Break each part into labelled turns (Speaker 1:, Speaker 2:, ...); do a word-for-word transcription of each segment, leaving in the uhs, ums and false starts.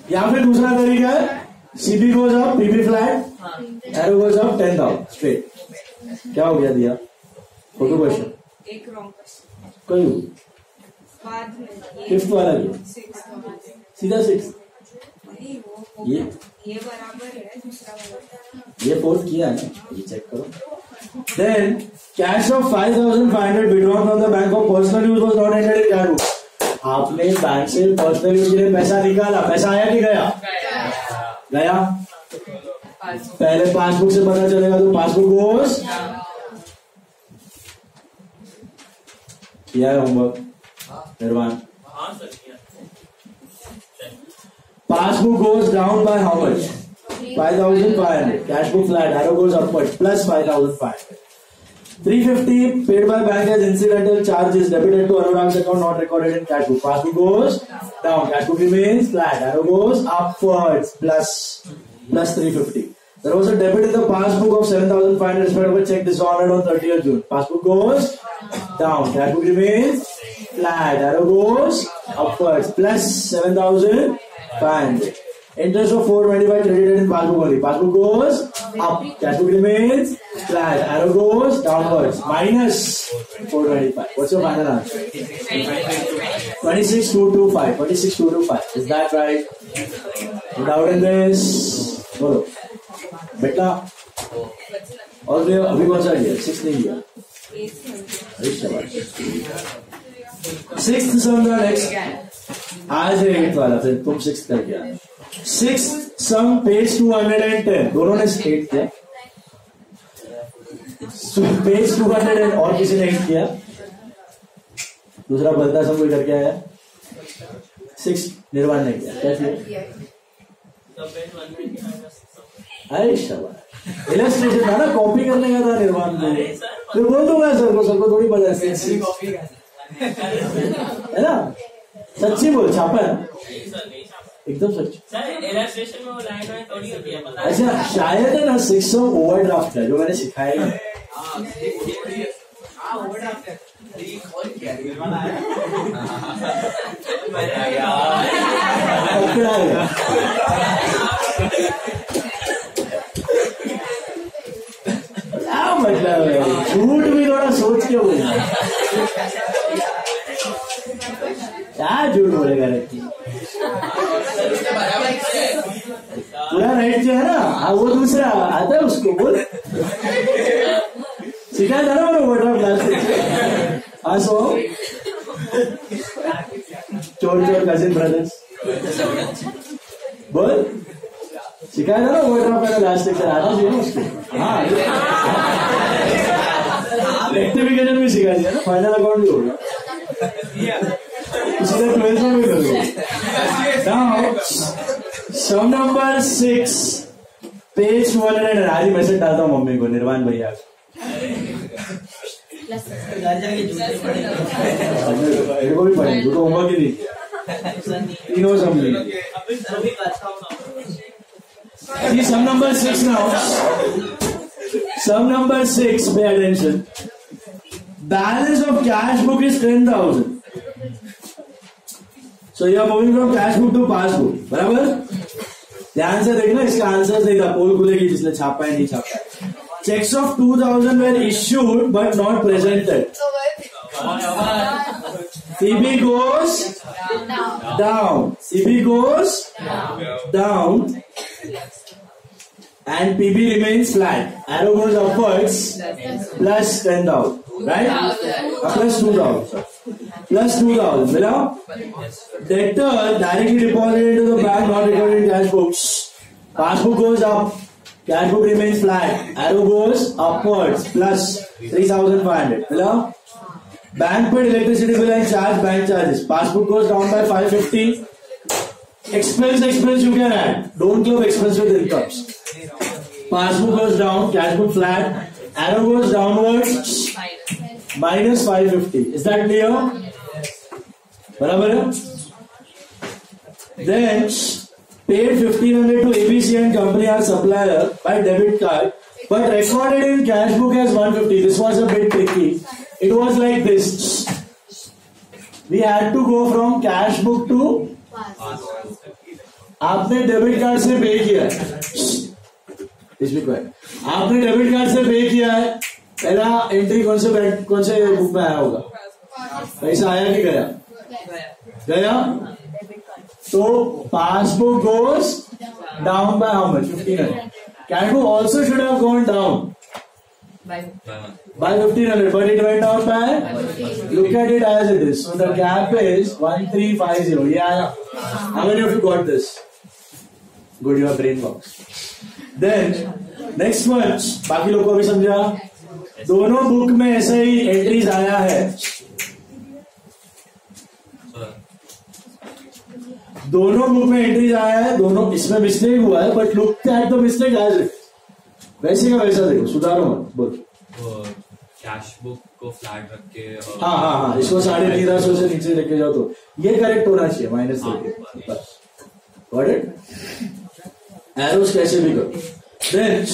Speaker 1: या फिर दूसरा तरीका है CB goes up, PB flat, arrow goes up ten thousand straight. क्या हो गया दिया? फोटो क्वेश्चन
Speaker 2: एक रॉन्ग क्वेश्चन
Speaker 1: कोई
Speaker 2: बाद में
Speaker 1: फिफ्थ वाला भी सीधा सिक्स. ये
Speaker 2: ये बराबर है दूसरा वाला.
Speaker 1: ये फोर्थ किया है ना, ये चेक करो. Then cash of five thousand five hundred withdrawn from the bank of personal use was not entered in cash book. आपने बैंक से पर्सनल यूज के लिए पैसा निकाला, पैसा आया कि गया? गया. पहले पासबुक से पता चलेगा तो पासबुक गोज किया है होमवर्क निर्वाण. Passbook goes down by how much? five thousand five hundred. Cash book flat. Arrow goes upwards. Plus five thousand five hundred. three fifty paid by bank as incidental charges debited to Anurag's account not recorded in cash book. Passbook goes down. Cash book remains flat. Arrow goes upwards. Plus plus three fifty. There was a debit in the passbook of seven thousand five hundred respect of a check dishonored on thirtieth June. Passbook goes down. Cash book remains flat. Arrow goes upwards. Plus seven thousand five hundred. Interest of four twenty-five credited in passbook only. Passbook goes up. Cash book remains flat. Arrow goes downwards. Minus four twenty-five. What's your final answer? twenty-six thousand two hundred twenty-five. twenty-six thousand two hundred twenty-five. Is that right? No doubt in this? Bolo. बेटा और अभी कौन सा दिया? Six नहीं दिया. Six समझा. Next आज है एट वाला, फिर तुम सिक्स कर गया. Six sum page two hundred and ten. दोनों ने एट किया. पेज टू हंड्रेड एंड और किसी ने एट किया. दूसरा बलता सम कोई करके आया. सिक्स निर्वाण ने किया. क्या किया? अरे शाबाश. इलस्ट्रेशन था ना, कॉपी करने का था निर्वाण को. फिर बोल दूंगा सर को. सर को थोड़ी पता है ना. सच्ची बोल. छापा है एकदम सच.
Speaker 3: इलस्ट्रेशन में वो लाइन में थोड़ी होती है.
Speaker 1: अच्छा शायद है ना सिक्स सौ ओवरड्राफ्ट है जो मैंने सिखाया है. क्या मतलब है? झूठ भी थोड़ा सोच के बोलना. क्या झूठ बोलेगा रखी. पूरा राइट जो है ना, हाँ वो दूसरा आता है उसको बोल. सिखाया था ना मैंने ओवरड्राफ्ट क्लास. हाँ सो चोर चोर कजिन ब्रदर्स बोल. सिखाया था ना ओवरड्राफ्ट मैंने लास्ट लेक्चर. आना चाहिए ना उसको. हाँ रेक्टिफिकेशन भी सिखा दिया ना. फाइनल अकाउंट भी होगा. इसलिए ट्वेल्थ में भी करोगे. Sum number six page two hundred. आज मैसेज डालता हूँ मम्मी को, निर्वाण भैया. मेरे को भी पढ़ेंगे तो होमवर्क ही नहीं. तीनों समझे. Sum number six now. Sum number six pay attention. Balance of cash book is ten thousand. So you are moving from cash book to passbook. बराबर. ध्यान से देखना, इसका आंसर देखा. पोल खुलेगी जिसने छापा है नहीं छापा है. Cheques of two thousand were issued but not presented. CB goes down. CB goes down and P B remains flat. Arrow goes upwards. Plus ten thousand. Right? Uh, plus two thousand. Plus two thousand. मिला? Debtor directly deposited into the bank not recorded in cash books. Passbook goes up. Cash book remains flat. Arrow goes upwards. Plus three thousand five hundred. मिला? Bank paid electricity bill and charge bank charges. Passbook goes down by five fifty. Expense, expense you can add. Don't club expense with incomes. Passbook goes down, cash book flat, arrow goes downwards, minus five fifty. Is that clear? Barabar? Then paid fifteen hundred to A B C and company as supplier by debit card, but recorded in cash book as one fifty. This was a bit tricky. It was like this. We had to go from cash book to आपने debit card से pay किया है, आपने debit card से pay किया है, पहला entry कौन से बैंक कौन से बुक में आया होगा? पैसा आया कि गया? गया। तो passbook goes down by how much? Fifteen hundred. Cashbook also should have gone down by fifteen hundred, but it went down by, look at it as it is. So the gap is one three five zero. Yeah, how many of you got this? Good, you are brain box. Then next one, बाकी लोगों को भी समझा? दोनों book में ऐसे ही entries आया है, दोनों बुक में एंट्रीज आया है, दोनों इसमें मिस्टेक हुआ है, but look at the mistake as it, वैसे का वैसा देखो, सुधारो मत. बोल.
Speaker 4: कैश बुक को फ्लैट रख के,
Speaker 1: हाँ हाँ हाँ, इसको साढ़े तेरह सौ से नीचे लेके जाओ तो ये करेक्ट होना चाहिए, माइनस करके बस. Got it? एरोस कैसे भी करो. देन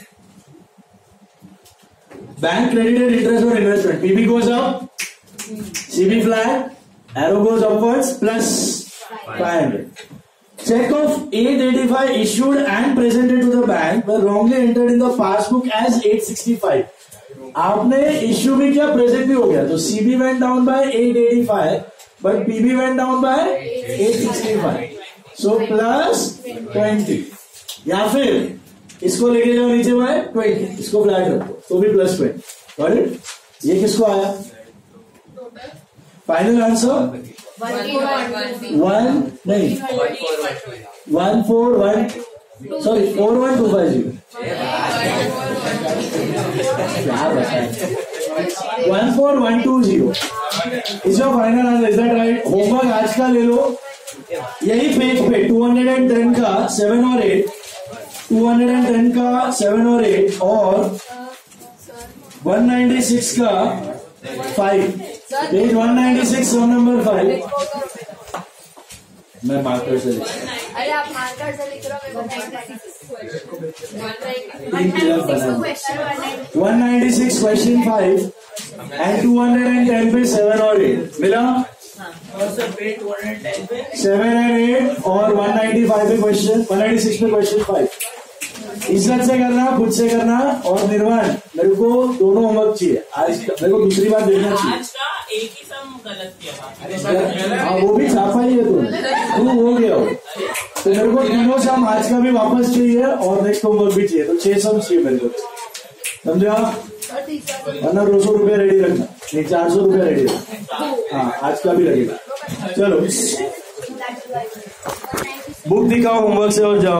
Speaker 1: बैंक क्रेडिटेड इंटरेस्ट और investment, PB goes up, CB flat, arrow goes upwards, plus five hundred. Check of eight eighty-five issued and presented to the bank were wrongly entered in the passbook as eight sixty-five. आपने issue भी किया, present भी हो गया, तो CB went down by eight eighty-five, but PB went down by eight sixty-five. So plus twenty. या फिर इसको लेके जाओ नीचे बाय twenty, इसको फ्लैट रखो तो भी प्लस twenty. Got it? ये किसको आया? फाइनल आंसर वन नहीं one four one sorry four one two five zero. One four one two zero is your final answer. Is that right? Homework आज का ले लो, यही पेज पे टू हंड्रेड एंड टेन का सेवन और eight, two hundred and ten का seven और एट और वन नाइन्टी सिक्स का five. Page one ninety six so number five. मैं मार्कर से लिख,
Speaker 5: अरे आप मार्कर से लिख रहे हो,
Speaker 1: one ninety six question five and two hundred and ten पे सेवन और एट मिला,
Speaker 3: और सर पे टू हंड्रेड टेन पे
Speaker 1: सेवन एंड एट और वन नाइन्टी फाइव पे क्वेश्चन, वन नाइन्टी सिक्स पे क्वेश्चन फाइव. इज्जत से करना, खुद से करना. और निर्वाण, मेरे को दोनों होमवर्क चाहिए आज, मेरे को दूसरी बार देखना चाहिए.
Speaker 3: आज का एक ही सम गलत किया.
Speaker 1: हाँ वो भी छापा ही है, तुम तू हो गया हो, तो मेरे को तीनों सम आज का भी वापस चाहिए और नेक्स्ट होमवर्क भी चाहिए, तो छह सम चाहिए मेरे को, समझा? वरना दो सौ रुपया रेडी रखना, नहीं चार सौ रुपया रेडी रखना. हाँ आज का भी लगेगा. चलो बुक दिखाओ होमवर्क से और जाओ.